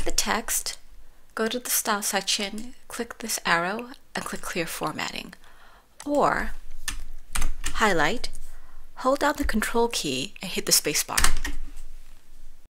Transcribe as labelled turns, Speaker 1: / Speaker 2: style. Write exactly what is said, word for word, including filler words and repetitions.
Speaker 1: the text, go to the style section, click this arrow, and click clear formatting. Or highlight, hold down the control key, and hit the space bar.